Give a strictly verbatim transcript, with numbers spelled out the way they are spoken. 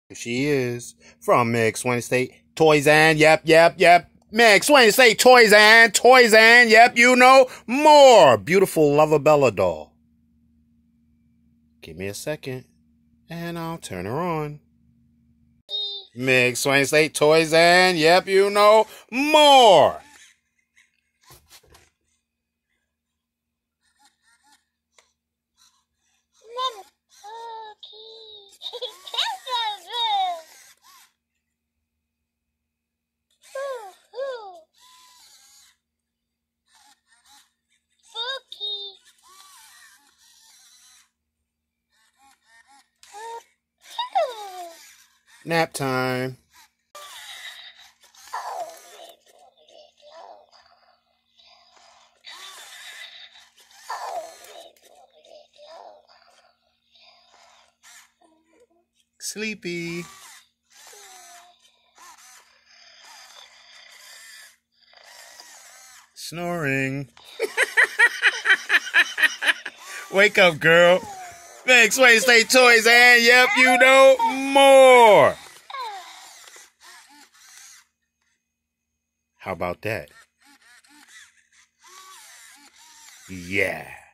She is from McSwain State Toys and yep, yep, yep. McSwain State Toys and Toys and yep, you know more. Beautiful Lover doll. Give me a second, and I'll turn her on. McSwain State Toys and yep, you know more. Nap time. Sleepy. Snoring. Wake up, girl. McSwain State Toys and yep, you know more. How about that? Yeah.